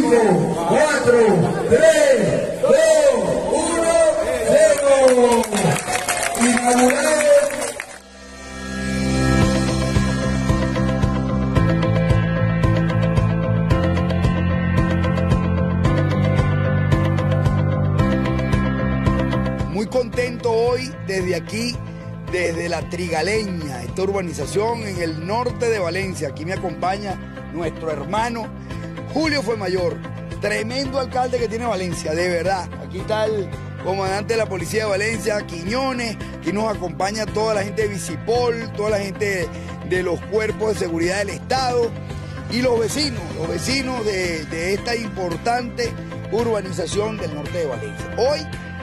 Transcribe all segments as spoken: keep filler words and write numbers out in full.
cinco, cuatro, tres, dos, uno, cero. Inaugurado. Muy contento hoy desde aquí, desde La Trigaleña, esta urbanización en el norte de Valencia. Aquí me acompaña nuestro hermano Julio Fuenmayor, tremendo alcalde que tiene Valencia, de verdad. Aquí está el comandante de la Policía de Valencia, Quiñones. Aquí nos acompaña toda la gente de Visipol, toda la gente de los cuerpos de seguridad del Estado y los vecinos, los vecinos de, de esta importante urbanización del norte de Valencia. Hoy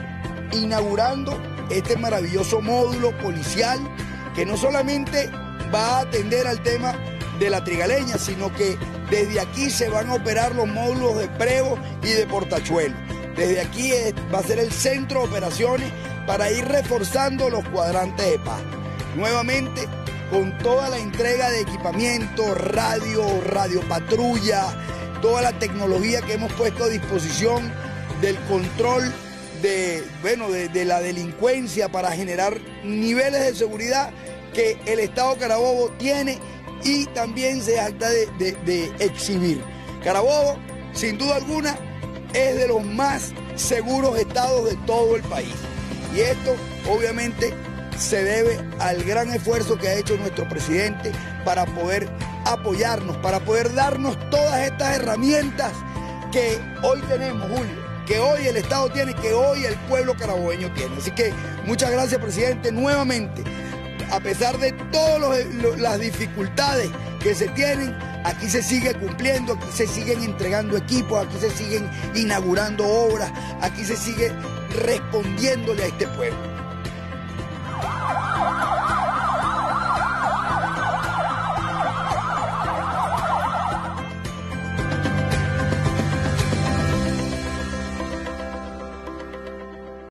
inaugurando este maravilloso módulo policial que no solamente va a atender al tema de La Trigaleña, sino que desde aquí se van a operar los módulos de Prevo y de Portachuelo. Desde aquí es, va a ser el centro de operaciones para ir reforzando los cuadrantes de paz. Nuevamente, con toda la entrega de equipamiento, radio, radiopatrulla, toda la tecnología que hemos puesto a disposición del control de, bueno, de, de la delincuencia para generar niveles de seguridad que el Estado Carabobo tiene y también se jacta de, de, de exhibir. Carabobo, sin duda alguna, es de los más seguros estados de todo el país. Y esto, obviamente, se debe al gran esfuerzo que ha hecho nuestro presidente para poder apoyarnos, para poder darnos todas estas herramientas que hoy tenemos, Julio, que hoy el Estado tiene, que hoy el pueblo carabobeño tiene. Así que muchas gracias, presidente, nuevamente. A pesar de todas las dificultades que se tienen, aquí se sigue cumpliendo, aquí se siguen entregando equipos, aquí se siguen inaugurando obras, aquí se sigue respondiéndole a este pueblo.